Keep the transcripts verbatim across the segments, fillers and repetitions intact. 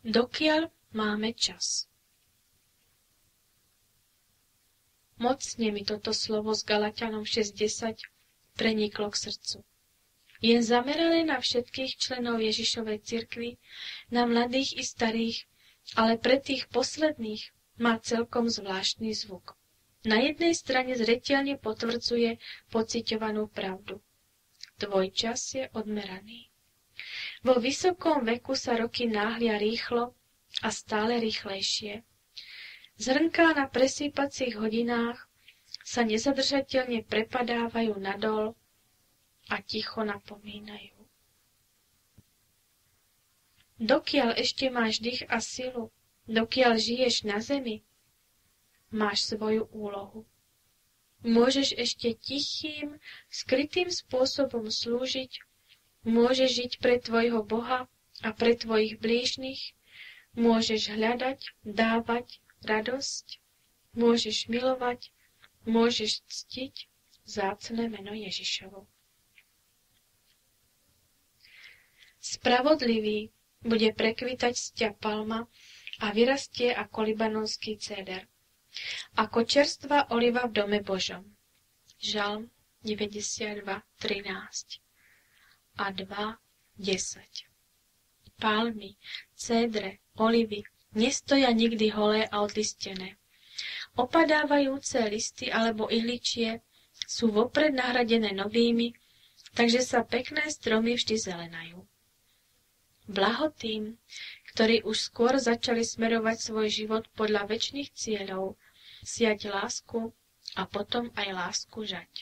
Dokiaľ máme čas. Mocne mi toto slovo z Galatianom šesť desať preniklo k srdcu. Je zamerané na všetkých členov Ježišovej cirkvi, na mladých i starých, ale pre tých posledných má celkom zvláštny zvuk. Na jednej strane zreteľne potvrdzuje pociťovanú pravdu. Tvoj čas je odmeraný. Vo vysokom veku sa roky náhlia rýchlo a stále rýchlejšie. Zrnká na presýpacích hodinách sa nezadržateľne prepadávajú nadol a ticho napomínajú. Dokiaľ ešte máš dých a silu, dokiaľ žiješ na zemi, máš svoju úlohu. Môžeš ešte tichým, skrytým spôsobom slúžiť, môžeš žiť pre tvojho Boha a pre tvojich blížnych, môžeš hľadať, dávať radosť, môžeš milovať, môžeš ctiť vzácne meno Ježišovo. Spravodlivý bude prekvitať sťa palma a vyrastie ako libanonský céder, ako čerstvá oliva v dome Božom. Žalm deväťdesiatdva trinásť a dva desať. Palmy, cédre, olivy nestoja nikdy holé a odlistené. Opadávajúce listy alebo ihličie sú vopred nahradené novými, takže sa pekné stromy vždy zelenajú. Blaho tým, ktorí už skôr začali smerovať svoj život podľa večných cieľov, siať lásku a potom aj lásku žať.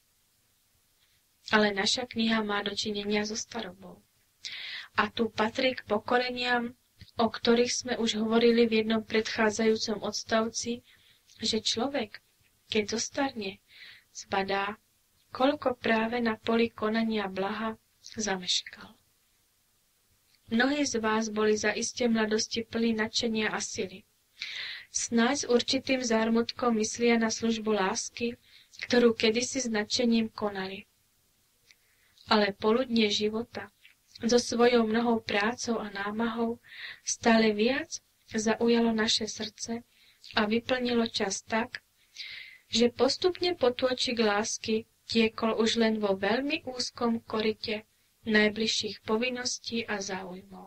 Ale naša kniha má dočinenia so starobou. A tu patrí k pokoreniam, o ktorých sme už hovorili v jednom predchádzajúcom odstavci, že človek, keď zostarne, zbadá, koľko práve na poli konania blaha zameškal. Mnohí z vás boli zaiste mladosti plní nadšenia a sily. Snáď s určitým zármutkom myslia na službu lásky, ktorú kedysi s nadšením konali. Ale poludnie života, so svojou mnohou prácou a námahou, stále viac zaujalo naše srdce a vyplnilo čas tak, že postupne potôčik lásky tiekol už len vo veľmi úzkom koryte najbližších povinností a záujmov.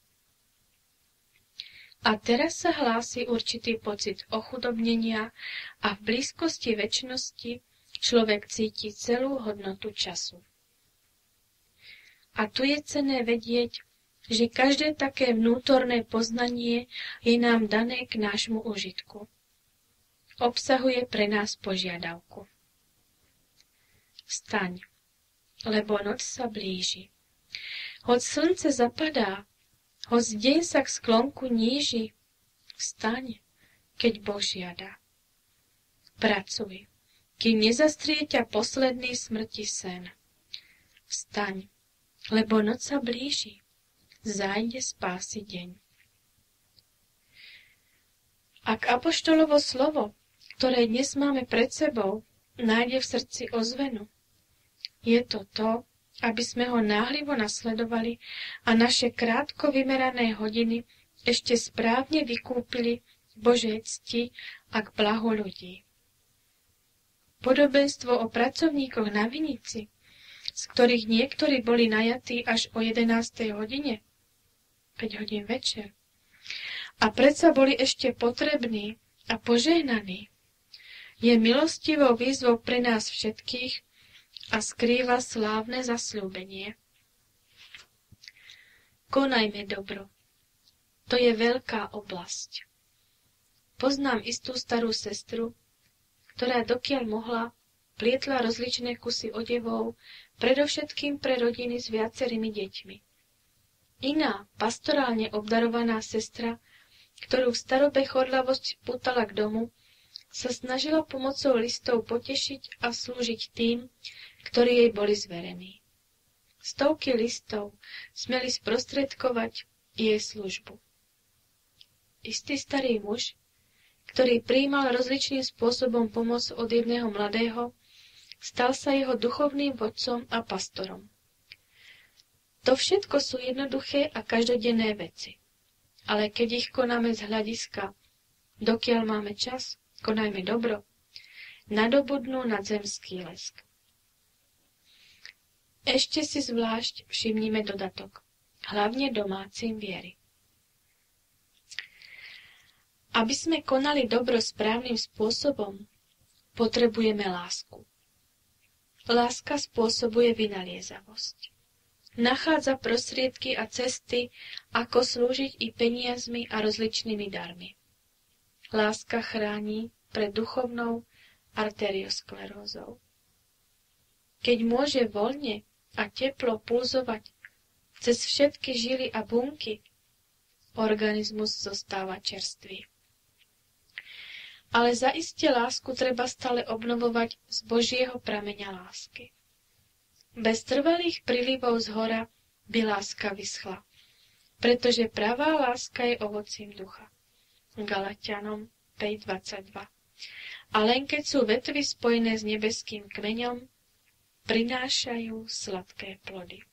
A teraz sa hlási určitý pocit ochudobnenia a v blízkosti večnosti človek cíti celú hodnotu času. A tu je cenné vedieť, že každé také vnútorné poznanie je nám dané k nášmu užitku. Obsahuje pre nás požiadavku. Vstaň, lebo noc sa blíži. Hoď slnce zapadá, hoď deň sa k sklonku níži, vstaň, keď Boh žiada. Pracuj, kým nezastrie ťa posledný smrti sen. Vstaň, lebo noc sa blíži, zájde spásy deň. Ak apoštolovo slovo, ktoré dnes máme pred sebou, nájde v srdci ozvenu, je to to, aby sme ho náhlivo nasledovali a naše krátko vymerané hodiny ešte správne vykúpili v Božej cti a k blahu ľudí. Podobenstvo o pracovníkoch na vinici, z ktorých niektorí boli najatí až o jedenástej hodine, päť hodín večer, a predsa boli ešte potrební a požehnaní, je milostivou výzvou pre nás všetkých a skrýva slávne zasľúbenie. Konajme dobro. To je veľká oblasť. Poznám istú starú sestru, ktorá dokiaľ mohla, plietla rozličné kusy odevov, predovšetkým pre rodiny s viacerými deťmi. Iná, pastorálne obdarovaná sestra, ktorú v starobe chorlavosť pútala k domu, sa snažila pomocou listov potešiť a slúžiť tým, ktorí jej boli zverení. Stovky listov smeli sprostredkovať jej službu. Istý starý muž, ktorý prijímal rozličným spôsobom pomoc od jedného mladého, stal sa jeho duchovným vodcom a pastorom. To všetko sú jednoduché a každodenné veci. ale keď ich konáme z hľadiska, dokiaľ máme čas, konajme dobro, nadobudnú nadzemský lesk. Ešte si zvlášť všimnime dodatok, hlavne domácim viery. Aby sme konali dobro správnym spôsobom, potrebujeme lásku. Láska spôsobuje vynaliezavosť. Nachádza prostriedky a cesty, ako slúžiť i peniazmi a rozličnými darmi. Láska chráni pred duchovnou arteriosklerózou. Keď môže voľne a teplo pulzovať cez všetky žily a bunky, organizmus zostáva čerstvý. Ale zaiste lásku treba stále obnovovať z Božieho prameňa lásky. Bez trvalých prílivov zhora by láska vyschla, pretože pravá láska je ovocím ducha. Galatianom päť dvadsaťdva. A len keď sú vetvy spojené s nebeským kmeňom, prinášajú sladké plody.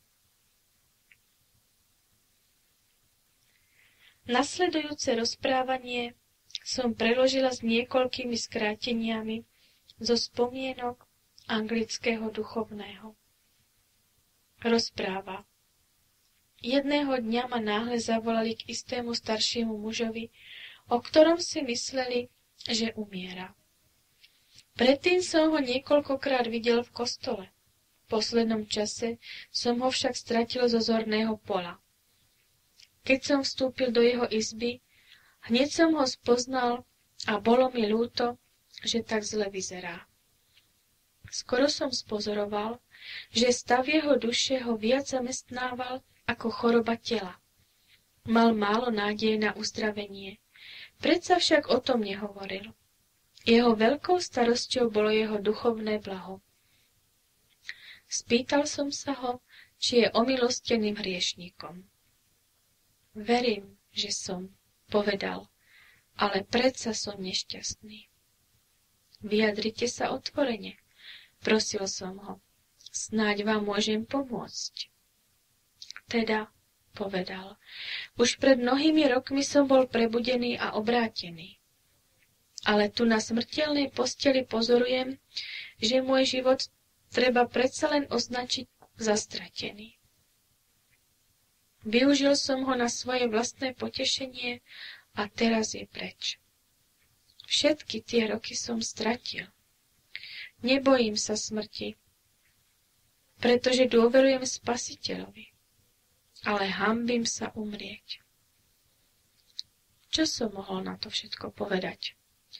Nasledujúce rozprávanie som preložila s niekoľkými skráteniami zo spomienok anglického duchovného. Rozpráva. Jedného dňa ma náhle zavolali k istému staršiemu mužovi, o ktorom si mysleli, že umiera. Predtým som ho niekoľkokrát videl v kostole. V poslednom čase som ho však stratil zo zorného pola. Keď som vstúpil do jeho izby, hneď som ho spoznal a bolo mi ľúto, že tak zle vyzerá. Skoro som spozoroval, že stav jeho duše ho viac zamestnával ako choroba tela. Mal málo nádeje na uzdravenie, predsa však o tom nehovoril. Jeho veľkou starosťou bolo jeho duchovné blaho. Spýtal som sa ho, či je omilosteným hriešníkom. Verím, že som, povedal, ale predsa som nešťastný. Vyjadrite sa otvorene, prosil som ho, snáď vám môžem pomôcť. Teda, povedal, už pred mnohými rokmi som bol prebudený a obrátený. Ale tu na smrteľnej posteli pozorujem, že môj život treba predsa len označiť za stratený. Využil som ho na svoje vlastné potešenie a teraz je preč. Všetky tie roky som stratil. Nebojím sa smrti, pretože dôverujem Spasiteľovi, ale hanbím sa umrieť. Čo som mohol na to všetko povedať?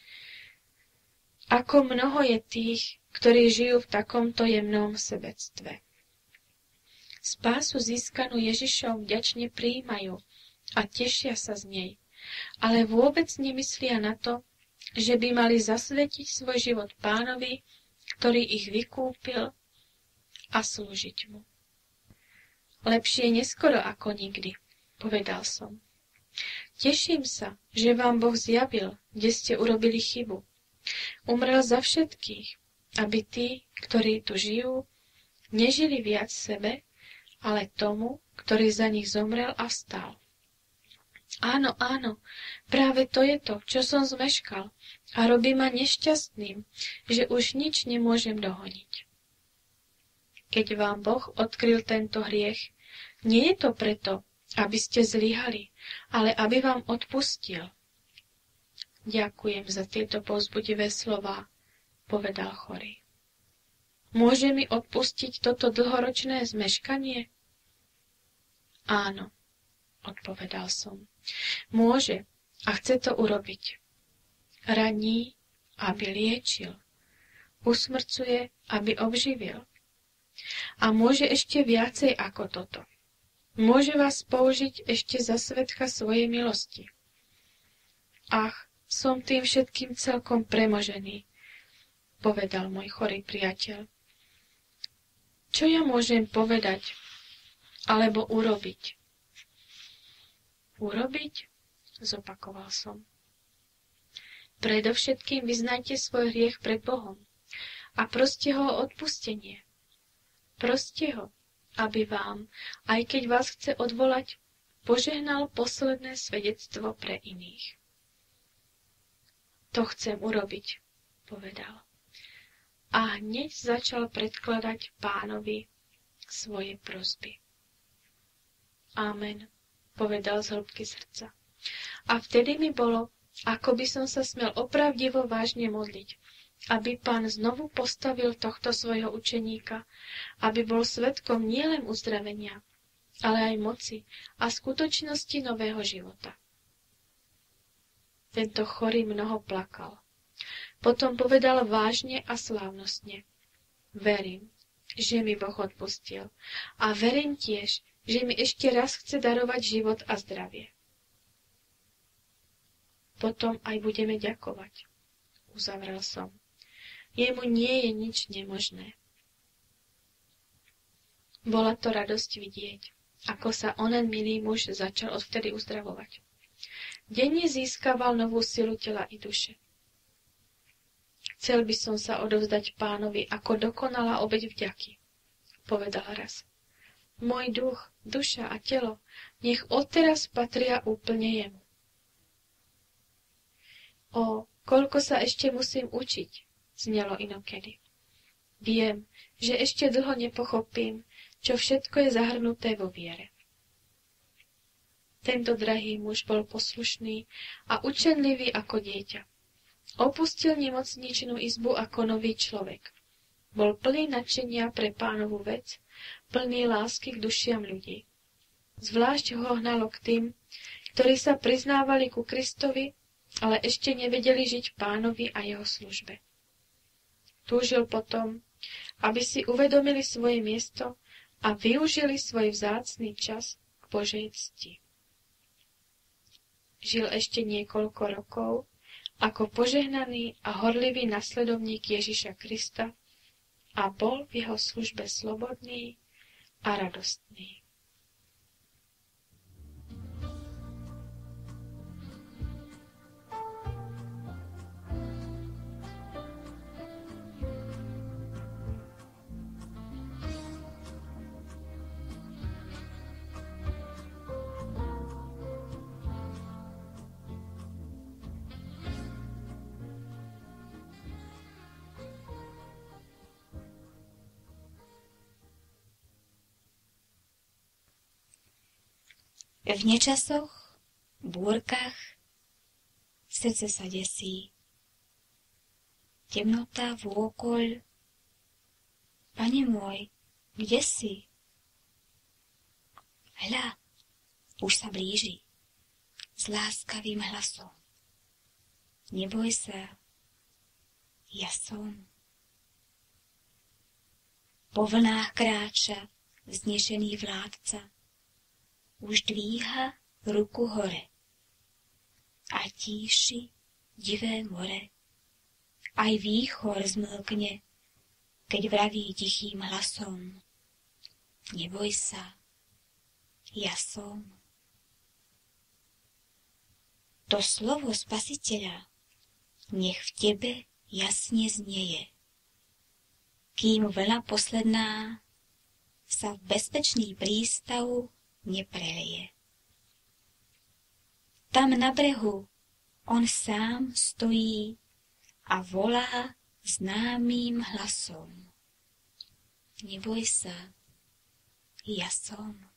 Ako mnoho je tých, ktorí žijú v takomto jemnom sebectve. Spásu získanú Ježišom vďačne prijímajú a tešia sa z nej, ale vôbec nemyslia na to, že by mali zasvetiť svoj život Pánovi, ktorý ich vykúpil, a slúžiť mu. Lepšie neskoro ako nikdy, povedal som. Teším sa, že vám Boh zjavil, kde ste urobili chybu. Umrel za všetkých, aby tí, ktorí tu žijú, nežili viac sebe, ale tomu, ktorý za nich zomrel a vstal. Áno, áno, práve to je to, čo som zmeškal a robí ma nešťastným, že už nič nemôžem dohoniť. Keď vám Boh odkryl tento hriech, nie je to preto, aby ste zlyhali, ale aby vám odpustil. Ďakujem za tieto povzbudivé slová, povedal chorý. Môže mi odpustiť toto dlhoročné zmeškanie? Áno, odpovedal som. Môže a chce to urobiť. Raní, aby liečil. Usmrcuje, aby obživil. A môže ešte viacej ako toto. Môže vás použiť ešte za svedka svojej milosti. Ach, som tým všetkým celkom premožený, povedal môj chorý priateľ. Čo ja môžem povedať alebo urobiť? Urobiť? Zopakoval som. Predovšetkým vyznajte svoj hriech pred Bohom a proste ho o odpustenie. Proste ho, aby vám, aj keď vás chce odvolať, požehnal posledné svedectvo pre iných. To chcem urobiť, povedal. A hneď začal predkladať Pánovi svoje prosby. Amen, povedal z hĺbky srdca. A vtedy mi bolo, ako by som sa smel opravdivo vážne modliť, aby Pán znovu postavil tohto svojho učeníka, aby bol svedkom nielen uzdravenia, ale aj moci a skutočnosti nového života. Tento chorý mnoho plakal. Potom povedal vážne a slávnostne. Verím, že mi Boh odpustil. A verím tiež, že mi ešte raz chce darovať život a zdravie. Potom aj budeme ďakovať. Uzavrel som. Jemu nie je nič nemožné. Bola to radosť vidieť, ako sa onen milý muž začal odvtedy uzdravovať. Denne získaval novú silu tela i duše. Chcel by som sa odovzdať Pánovi ako dokonalá obeť vďaky, povedal raz. Môj duch, duša a telo nech odteraz patria úplne jemu. O, koľko sa ešte musím učiť, znelo inokedy. Viem, že ešte dlho nepochopím, čo všetko je zahrnuté vo viere. Tento drahý muž bol poslušný a učenlivý ako dieťa. Opustil nemocničnú izbu ako nový človek. Bol plný nadšenia pre Pánovu vec, plný lásky k dušiam ľudí. Zvlášť ho hnalo k tým, ktorí sa priznávali ku Kristovi, ale ešte nevedeli žiť Pánovi a jeho službe. Túžil potom, aby si uvedomili svoje miesto a využili svoj vzácny čas k Božej cti. Žil ešte niekoľko rokov ako požehnaný a horlivý nasledovník Ježiša Krista a bol v jeho službe slobodný a radostný. V nečasoch, búrkach, srdce sa desí. Temnota vôkoľ. Pane môj, kde si? Hľa, už sa blíži, s láskavým hlasom. Neboj sa, ja som. Po vlnách kráča vznešený vládca, už dvíha ruku hore a tíši divé more. Aj výchor zmlkne, keď vraví tichým hlasom. Neboj sa, ja som. To slovo Spasiteľa nech v tebe jasne znieje, kým vlna posledná sa v bezpečný prístav nepreleje. Tam na brehu on sám stojí a volá známym hlasom. Neboj sa, ja som.